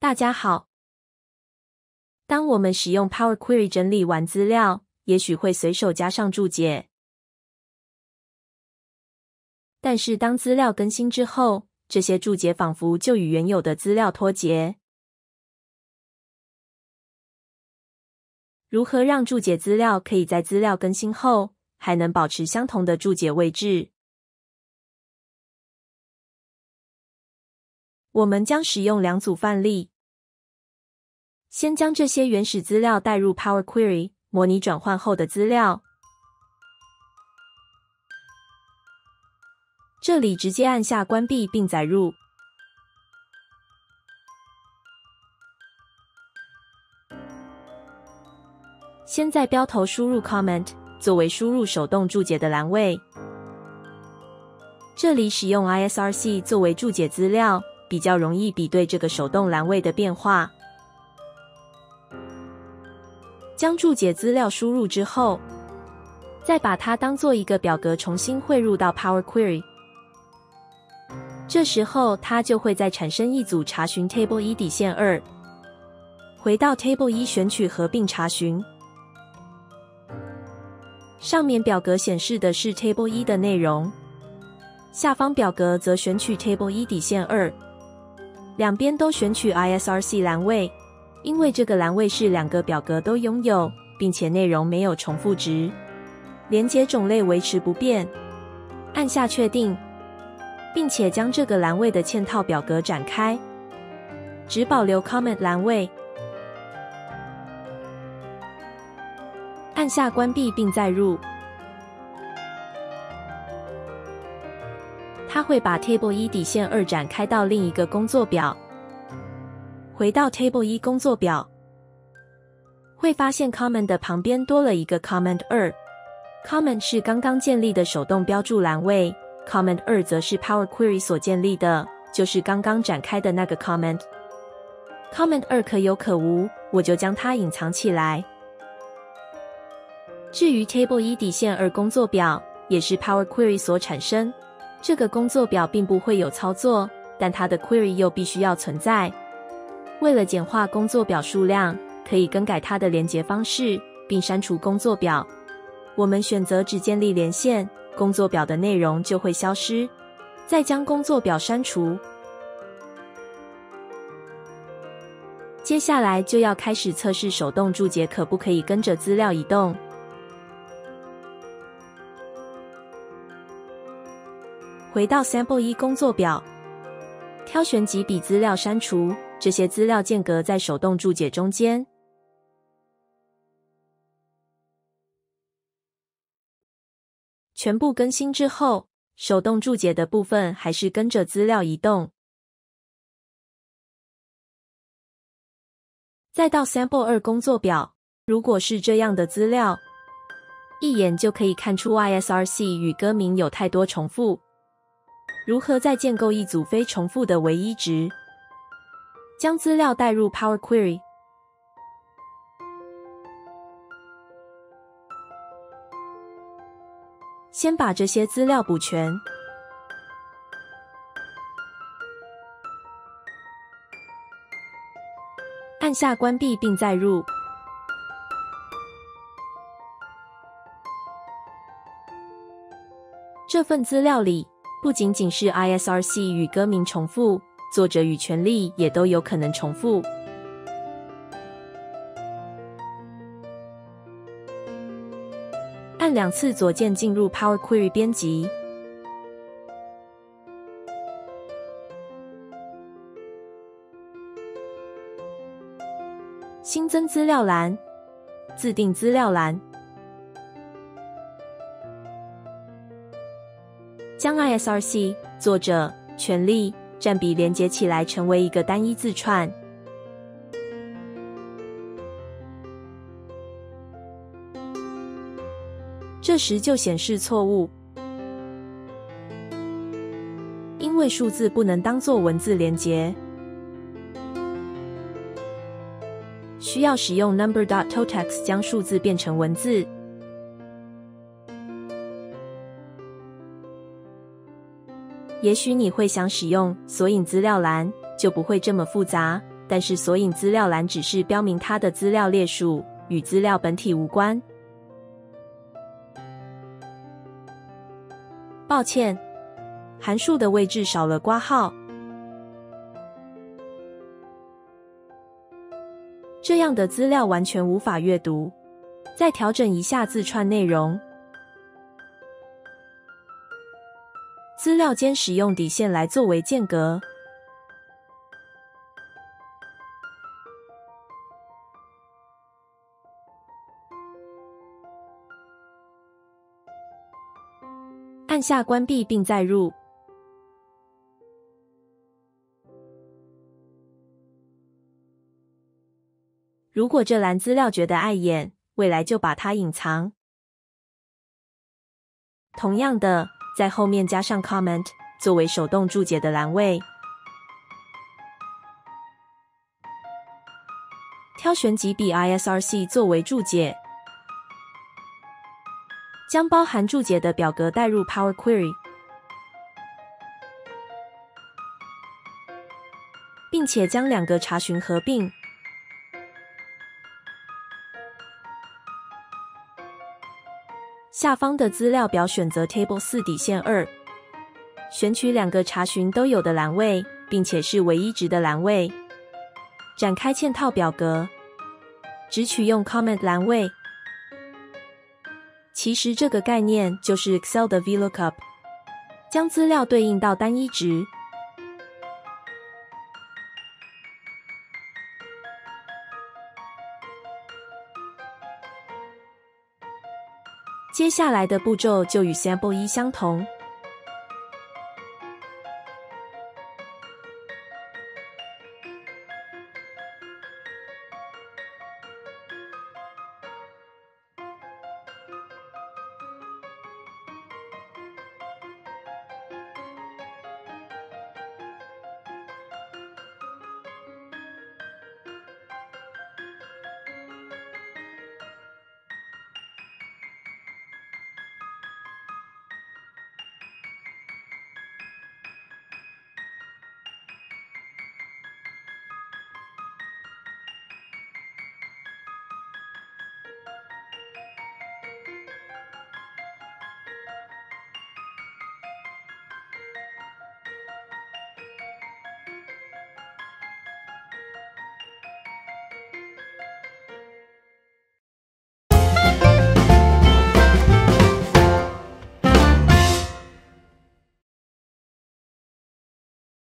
大家好。当我们使用 Power Query 整理完资料，也许会随手加上注解。但是当资料更新之后，这些注解仿佛就与原有的资料脱节。如何让注解资料可以在资料更新后，还能保持相同的注解位置？我们将使用两组范例。先将这些原始资料带入 Power Query， 模拟转换后的资料。这里直接按下关闭并载入。先在标头输入 comment， 作为输入手动注解的栏位。这里使用 ISRC 作为注解资料，比较容易比对这个手动栏位的变化。将注解资料输入之后，再把它当作一个表格重新汇入到 Power Query。这时候它就会再产生一组查询 Table 1-2，回到 Table 1选取合并查询。上面表格显示的是 Table 1的内容，下方表格则选取 Table 1-2，两边都选取 ISRC 栏位，因为这个栏位是两个表格都拥有，并且内容没有重复值，连结种类维持不变。按下确定，并且将这个栏位的嵌套表格展开，只保留 comment 栏位。按下关闭并载入，它会把 Table 1-2展开到另一个工作表。回到 Table 1工作表，会发现 comment 的旁边多了一个 comment 2。comment 是刚刚建立的手动标注栏位， comment 2则是 Power Query 所建立的，就是刚刚展开的那个 comment。 comment 2可有可无，我就将它隐藏起来。至于 Table 1-2工作表，也是 Power Query 所产生。这个工作表并不会有操作，但它的 query 又必须要存在。为了简化工作表数量，可以更改它的连结方式，并删除工作表。我们选择只建立连线，工作表的内容就会消失。再将工作表删除。接下来就要开始测试手动注解可不可以跟着资料移动。回到 Sample 1工作表，挑选几笔资料删除，这些资料间隔在手动注解中间。全部更新之后，手动注解的部分还是跟着资料移动。再到 Sample 2工作表，如果是这样的资料，一眼就可以看出 ISRC 与歌名有太多重复。如何再建构一组非重复的唯一值？将资料带入 Power Query， 先把这些资料补全。按下关闭并载入。这份资料里不仅仅是 ISRC 与歌名重复，作者与权利也都有可能重复。按2次左键进入 Power Query 编辑。新增资料栏，自定资料栏。将 ISRC、作者、权利、占比连结起来成为一个单一字串。这时就显示错误，因为数字不能当作文字连结，需要使用 number.totex 将数字变成文字。也许你会想使用索引资料栏，就不会这么复杂， 但是索引资料栏只是标明它的资料列数，与资料本体无关。抱歉，函数的位置少了括号。这样的资料完全无法阅读。再调整一下字串内容。资料间使用底线来作为间隔。按下关闭并再入。如果这栏资料觉得碍眼，未来就把它隐藏。同样的，在后面加上 comment 作为手动注解的栏位。挑选几笔 ISRC 作为注解。将包含注解的表格带入 Power Query， 并且将两个查询合并。下方的资料表选择 Table 4底线2，选取两个查询都有的栏位，并且是唯一值的栏位。展开嵌套表格，只取用 Comment 栏位。其实这个概念就是 Excel 的 VLOOKUP， 将资料对应到单一值。接下来的步骤就与 Sample 1相同。